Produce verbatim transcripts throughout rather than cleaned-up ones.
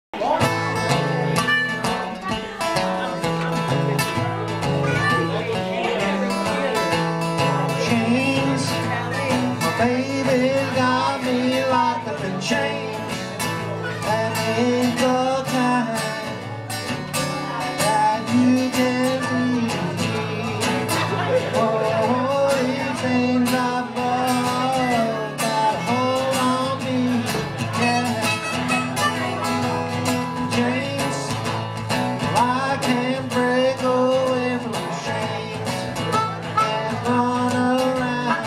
Chains, my baby got me locked up in chains, and ain't the kind that you can leave. Oh, these things I love got a hold on me, yeah. Chains, I can't break away from the chains and run around,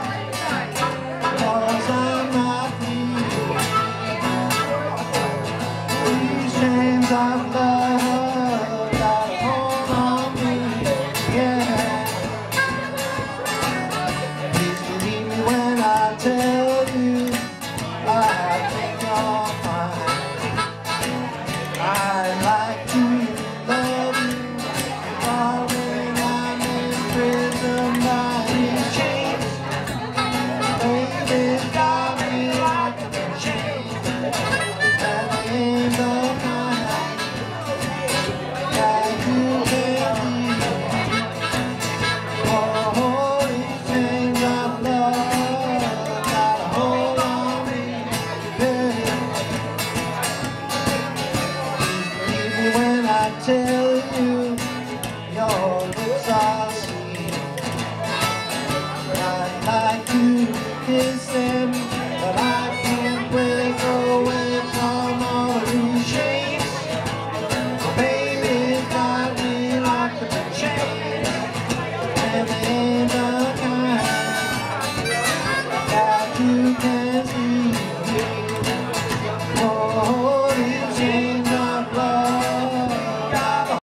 'cause I'm not free. These chains of love got a hold on me, yeah. Please believe me when I tell you I think you're fine. I'd like to love you, darling. I'm imprisoned by these chains. Baby's got me locked up in chains, and they ain't the kind that you can leave. Oh, these chains of love got a hold on me, yeah. When I tell you your lips are